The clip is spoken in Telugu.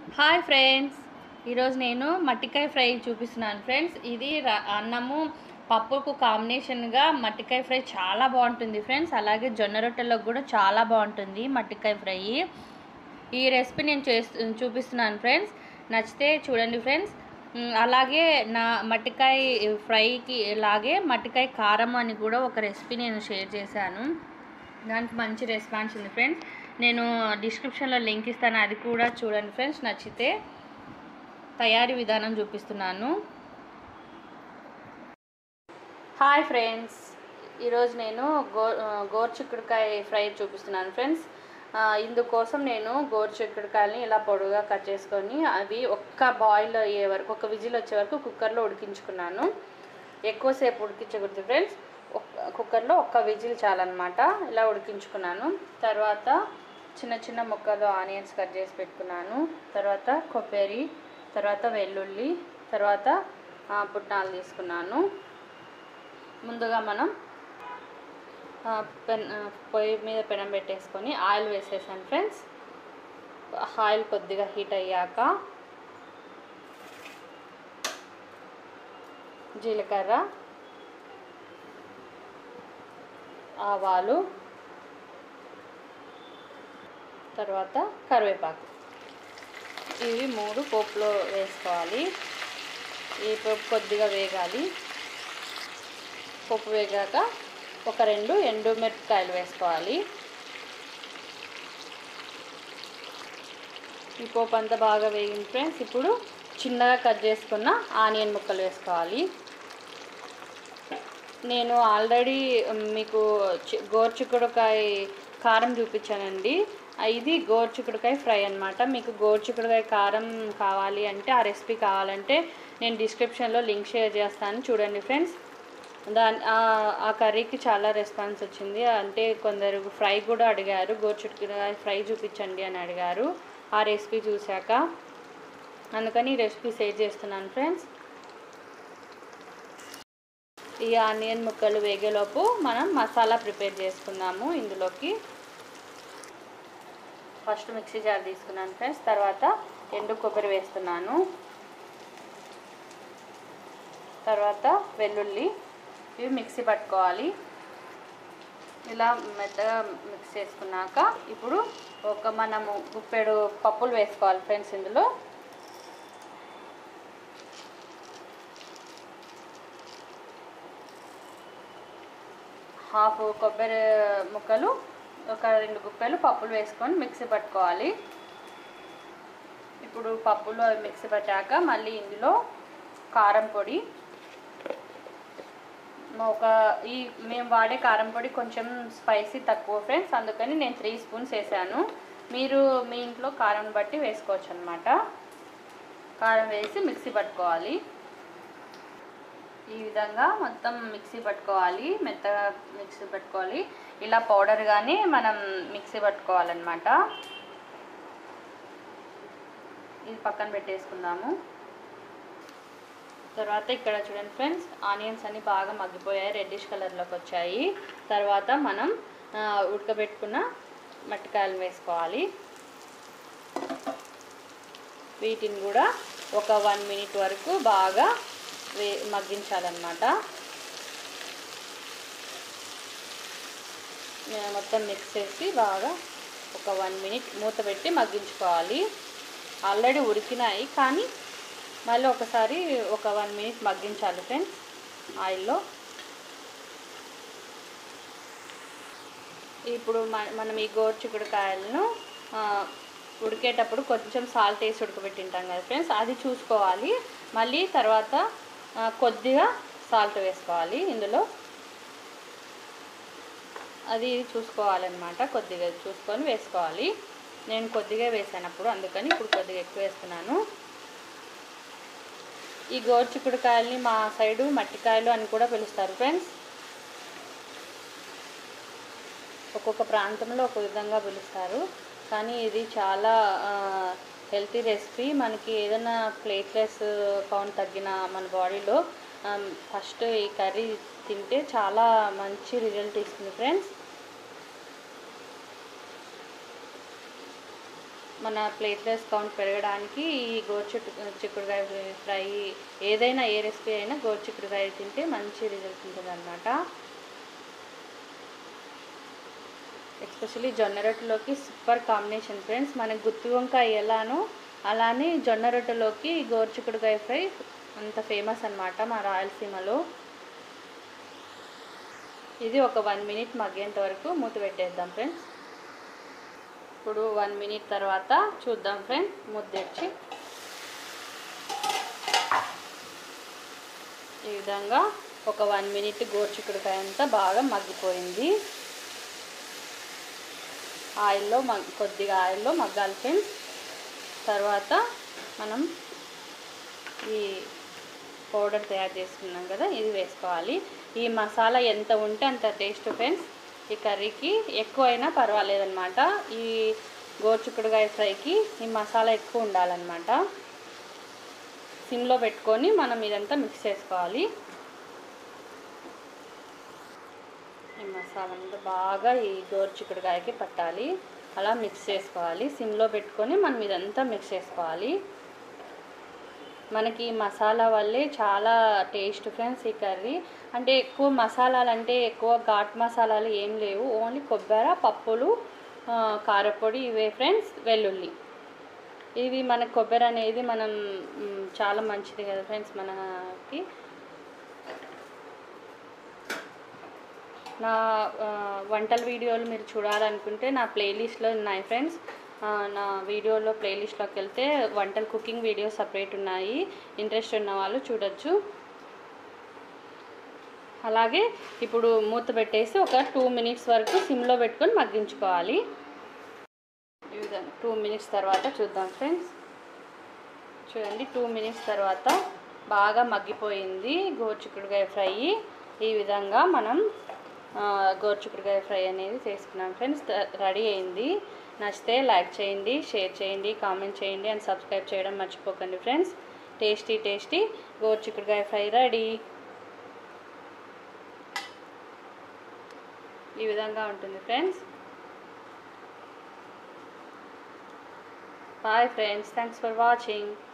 హాయ్ ఫ్రెండ్స్, ఈరోజు నేను మట్టికాయ ఫ్రై చూపిస్తున్నాను ఫ్రెండ్స్. ఇది అన్నము పప్పుకు కాంబినేషన్గా మట్టికాయ ఫ్రై చాలా బాగుంటుంది ఫ్రెండ్స్. అలాగే జొన్న రొట్టెలకు కూడా చాలా బాగుంటుంది మట్టికాయ ఫ్రై. ఈ రెసిపీ నేను చూపిస్తున్నాను ఫ్రెండ్స్. నచ్చితే చూడండి ఫ్రెండ్స్. అలాగే నా మట్టికాయ ఫ్రైకి అలాగే మట్టికాయ కారం అని కూడా ఒక రెసిపీ నేను షేర్ చేశాను. దానికి మంచి రెస్పాన్స్ ఉంది ఫ్రెండ్స్. నేను డిస్క్రిప్షన్లో లింక్ ఇస్తాను, అది కూడా చూడండి ఫ్రెండ్స్. నచ్చితే తయారీ విధానం చూపిస్తున్నాను. హాయ్ ఫ్రెండ్స్, ఈరోజు నేను గోరుచిక్కుడుకాయ ఫ్రై చూపిస్తున్నాను ఫ్రెండ్స్. ఇందుకోసం నేను గోరుచిక్కుడుకాయలని ఇలా పొడుగా కట్ చేసుకొని అవి ఒక్క బాయిల్ అయ్యే వరకు, ఒక విజిల్ వచ్చే వరకు కుక్కర్లో ఉడికించుకున్నాను. ఎక్కువసేపు ఉడికించకూడదు ఫ్రెండ్స్, కుక్కర్లో ఒక్క విజిల్ చాలన్నమాట. ఇలా ఉడికించుకున్నాను. తర్వాత చిన్న చిన్న ముక్కలు ఆనియన్స్ కట్ చేసి పెట్టుకున్నాను. తర్వాత కొబ్బరి, తర్వాత వెల్లుల్లి, తర్వాత పుట్నాలు తీసుకున్నాను. ముందుగా మనం పొయ్యి మీద పెనం పెట్టేసుకొని ఆయిల్ వేసేసాను ఫ్రెండ్స్. ఆయిల్ కొద్దిగా హీట్ అయ్యాక జీలకర్ర, ఆవాలు, తర్వాత కరివేపాకు, ఇవి మూడు పోపులో వేసుకోవాలి. ఈ పోపు కొద్దిగా వేగాలి. పోపు వేగాక ఒక 2 ఎండుమిరపకాయలు వేసుకోవాలి. ఈ పోపు అంతా బాగా వేగింది ఫ్రెండ్స్. ఇప్పుడు చిన్నగా కట్ చేసుకున్న ఆనియన్ ముక్కలు వేసుకోవాలి. నేను ఆల్రెడీ మీకు గోరుచిక్కుడుకాయ కారం చూపించానండి. ఇది గోరుచిక్కుడుకాయ ఫ్రై అన్నమాట. మీకు గోరుచిక్కుడుకాయ కారం కావాలి అంటే, ఆ రెసిపీ కావాలంటే నేను డిస్క్రిప్షన్లో లింక్ షేర్ చేస్తాను, చూడండి ఫ్రెండ్స్. ఆ కర్రీకి చాలా రెస్పాన్స్ వచ్చింది. అంటే కొందరు ఫ్రై కూడా అడిగారు, గోరుచిక్కుడుకాయ ఫ్రై చూపించండి అని అడిగారు ఆ రెసిపీ చూశాక. అందుకని ఈ రెసిపీ షేర్ చేస్తున్నాను ఫ్రెండ్స్. ఈ ఆనియన్ ముక్కలు వేగేలోపు మనం మసాలా ప్రిపేర్ చేసుకుందాము. ఇందులోకి ఫస్ట్ మిక్సీ జార్ తీసుకున్నాను ఫ్రెండ్స్. తర్వాత ఎండు కొబ్బరి వేస్తున్నాను. తర్వాత వెల్లుల్లి, ఇవి మిక్సీ పట్టుకోవాలి. ఇలా మెత్తగా మిక్స్ చేసుకున్నాక ఇప్పుడు మనము గుప్పెడు పప్పులు వేసుకోవాలి ఫ్రెండ్స్. ఇందులో హాఫ్ కొబ్బరి ముక్కలు, ఒక 2 గుప్పెలు పప్పులు వేసుకొని మిక్సీ పట్టుకోవాలి. ఇప్పుడు పప్పులు అవి మిక్సీ పట్టాక మళ్ళీ ఇందులో కారం పొడి, మేము వాడే కారం పొడి కొంచెం స్పైసీ తక్కువ ఫ్రెండ్స్, అందుకని నేను 3 స్పూన్స్ వేసాను. మీరు మీ ఇంట్లో కారం బట్టి వేసుకోవచ్చు అన్నమాట. కారం వేసి మిక్సీ పట్టుకోవాలి. ఈ విధంగా మొత్తం మిక్సీ పట్టుకోవాలి, మెత్తగా మిక్సీ పట్టుకోవాలి. ఇలా పౌడర్గానే మనం మిక్సీ పట్టుకోవాలన్నమాట. ఇది పక్కన పెట్టేసుకుందాము. తర్వాత ఇక్కడ చూడండి ఫ్రెండ్స్, ఆనియన్స్ అన్నీ బాగా మగ్గిపోయాయి, రెడ్డిష్ కలర్లోకి వచ్చాయి. తర్వాత మనం ఉడకబెట్టుకున్న మట్టికాయలు వేసుకోవాలి. వీటిని కూడా ఒక 1 మినిట్ వరకు బాగా మగ్గించాలన్నమాట. మొత్తం మిక్స్ చేసి బాగా ఒక 1 మినిట్ మూత పెట్టి మగ్గించుకోవాలి. ఆల్రెడీ ఉడికినాయి, కానీ మళ్ళీ ఒకసారి ఒక 1 మినిట్ మగ్గించాలి ఫ్రెండ్స్ ఆయిల్లో. ఇప్పుడు మనం ఈ గోరుచిక్కుడుకాయలను ఉడికేటప్పుడు కొంచెం సాల్ట్ వేసి ఉడకబెట్టింటాం కదా ఫ్రెండ్స్, అది చూసుకోవాలి. మళ్ళీ తర్వాత కొద్దిగా సాల్ట్ వేసుకోవాలి ఇందులో, అది చూసుకోవాలన్నమాట. కొద్దిగా చూసుకొని వేసుకోవాలి. నేను కొద్దిగా వేసాను అప్పుడు, అందుకని ఇప్పుడు కొద్దిగా ఎక్కువ వేస్తున్నాను. ఈ గోరుచిక్కుడుకాయల్ని మా సైడు మట్టికాయలు అని కూడా పిలుస్తారు ఫ్రెండ్స్. ఒక్కొక్క ప్రాంతంలో ఒక విధంగా పిలుస్తారు, కానీ ఇది చాలా హెల్తీ రెసిపీ. మనకి ఏదైనా ప్లేట్లెస్ కౌంట్ తగ్గిన మన బాడీలో ఫస్ట్ ఈ కర్రీ తింటే చాలా మంచి రిజల్ట్ ఇస్తుంది ఫ్రెండ్స్. మన ప్లేట్లెస్ కౌంట్ పెరగడానికి ఈ చిక్కుడుకాయ ఫ్రై ఏదైనా ఏ రెసిపీ అయినా చిక్కుడుకాయ తింటే మంచి రిజల్ట్ ఉంటుంది అన్నమాట. ఎస్పెషల్లీ జొన్న రొట్టెలోకి సూపర్ కాంబినేషన్ ఫ్రెండ్స్. మనకి గుత్తి వంకాయ ఎలానో అలానే జొన్న రొట్టెలోకి చిక్కుడుకాయ ఫ్రై అంత ఫేమస్ అన్నమాట మా రాయలసీమలో. ఇది ఒక 1 మినిట్ మగ్గేంత వరకు మూత పెట్టేద్దాం ఫ్రెండ్స్. ఇప్పుడు 1 మినిట్ తర్వాత చూద్దాం ఫ్రెండ్స్. మూత తెచ్చి ఈ విధంగా ఒక 1 మినిట్ చిక్కుడుకాయ అంతా బాగా మగ్గిపోయింది. కొద్దిగా ఆయిల్లో మగ్గాలి ఫ్రెండ్స్. తర్వాత మనం ఈ పౌడర్ తయారు చేసుకున్నాం కదా, ఇది వేసుకోవాలి. ఈ మసాలా ఎంత ఉంటే అంత టేస్ట్ ఫ్రెండ్స్. ఈ కర్రీకి ఎక్కువైనా పర్వాలేదన్నమాట. ఈ చిక్కుడుకాయ ఫ్రైకి ఈ మసాలా ఎక్కువ ఉండాలన్నమాట. సిమ్లో పెట్టుకొని మనం ఇదంతా మిక్స్ చేసుకోవాలి. ఈ మసాలా అంతా బాగా ఈ చిక్కుడుకాయకి పట్టాలి. అలా మిక్స్ చేసుకోవాలి. సిమ్లో పెట్టుకొని మనం ఇదంతా మిక్స్ చేసుకోవాలి. మనకి మసాలా వల్లే చాలా టేస్ట్ ఫ్రెండ్స్ ఈ కర్రీ. అంటే ఎక్కువ మసాలాలు అంటే ఎక్కువ ఘాట్ మసాలాలు ఏం లేవు. ఓన్లీ కొబ్బరి, పప్పులు, కారపొడి ఇవే ఫ్రెండ్స్, వెల్లుల్లి. ఇవి మన కొబ్బరి అనేది మనం చాలా మంచిది కదా ఫ్రెండ్స్ మనకి. నా వంటల వీడియోలు మీరు చూడాలనుకుంటే నా ప్లేలిస్ట్లో ఉన్నాయి ఫ్రెండ్స్. నా వీడియోలో ప్లేలిస్ట్లోకి వెళ్తే వంటలు కుకింగ్ వీడియోస్ సపరేట్ ఉన్నాయి. ఇంట్రెస్ట్ ఉన్న వాళ్ళు చూడొచ్చు. అలాగే ఇప్పుడు మూత పెట్టేసి ఒక 2 మినిట్స్ వరకు సిమ్లో పెట్టుకొని మగ్గించుకోవాలి. ఈ విధంగా 2 మినిట్స్ తర్వాత చూద్దాం ఫ్రెండ్స్. చూడండి, 2 మినిట్స్ తర్వాత బాగా మగ్గిపోయింది చిక్కుడుకాయ ఫ్రై. ఈ విధంగా మనం చిక్కుడుకాయ ఫ్రై అనేది చేసుకున్నాం ఫ్రెండ్స్. రెడీ అయింది. నచ్చితే లైక్ చేయండి, షేర్ చేయండి, కామెంట్ చేయండి అండ్ సబ్స్క్రైబ్ చేయడం మర్చిపోకండి ఫ్రెండ్స్. టేస్టీ చిక్కుడుకాయ ఫ్రై రెడీ. ఈ విధంగా ఉంటుంది friends. Bye friends, thanks for watching.